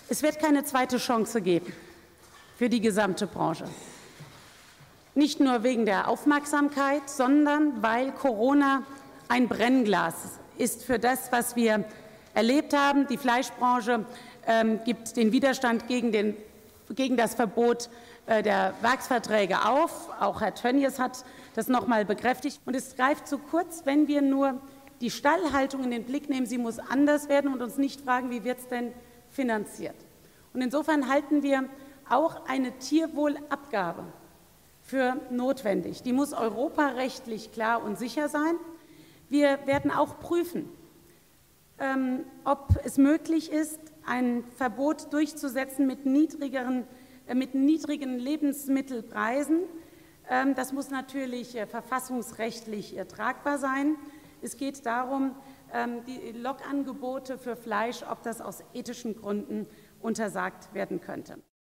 Es wird keine zweite Chance geben für die gesamte Branche. Nicht nur wegen der Aufmerksamkeit, sondern weil Corona ein Brennglas ist für das, was wir erlebt haben. Die Fleischbranche gibt den Widerstand gegen das Verbot der Werksverträge auf. Auch Herr Tönjes hat das noch einmal bekräftigt. Und es greift zu kurz, wenn wir nur die Stallhaltung in den Blick nehmen. Sie muss anders werden und uns nicht fragen, wie wird es denn finanziert. Und insofern halten wir auch eine Tierwohlabgabe für notwendig. Die muss europarechtlich klar und sicher sein. Wir werden auch prüfen, ob es möglich ist, ein Verbot durchzusetzen mit niedrigen Lebensmittelpreisen. Das muss natürlich verfassungsrechtlich tragbar sein. Es geht darum, die Lockangebote für Fleisch, ob das aus ethischen Gründen untersagt werden könnte.